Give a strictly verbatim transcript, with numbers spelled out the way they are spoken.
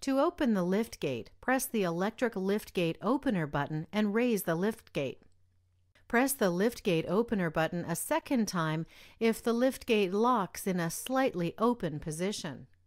To open the liftgate, press the electric liftgate opener button and raise the liftgate. Press the liftgate opener button a second time if the liftgate locks in a slightly open position.